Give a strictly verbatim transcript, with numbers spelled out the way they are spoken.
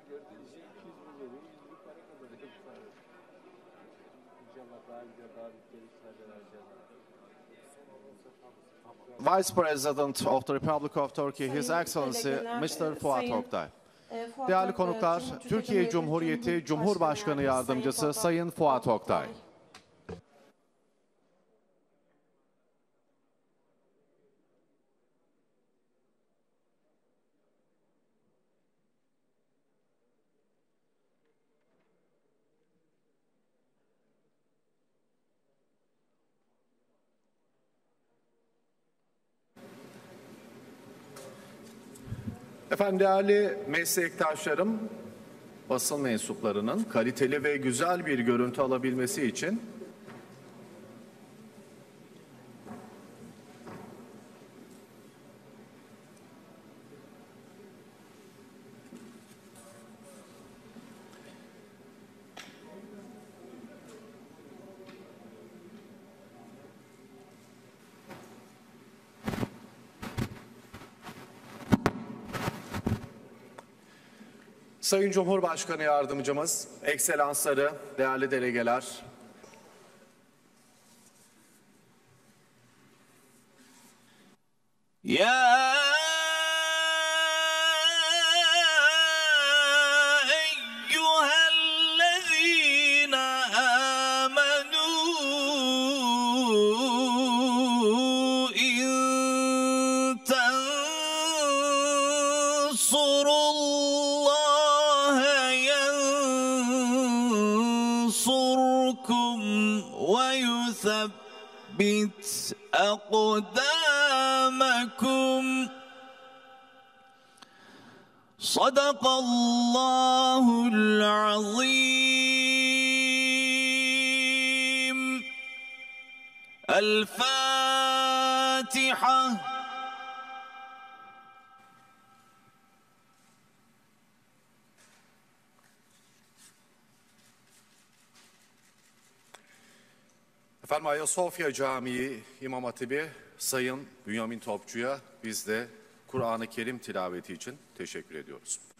gördüğünüz şey iki yüz bin veriyor, yüz bin para kazanıyor. İnşallah daha güzel, daha büyük işlerden harcayacağız. Vice President of the Republic of Turkey, His Excellency mister Fuat Oktay. Değerli konuklar, Türkiye Cumhuriyeti Cumhurbaşkanı Yardımcısı Sayın Fuat Oktay. Efendim, değerli meslektaşlarım, basın mensuplarının kaliteli ve güzel bir görüntü alabilmesi için Sayın Cumhurbaşkanı Yardımcımız, Ekselansları, değerli delegeler, Ya eyyühellezîne âmenû in tensurullâhe yensurkum ve yuthabbit أقدامكم صدق الله العظيم الفاتحة. efendim, Ayasofya Camii İmam Hatibi Sayın Bünyamin Topçu'ya biz de Kur'an-ı Kerim tilaveti için teşekkür ediyoruz.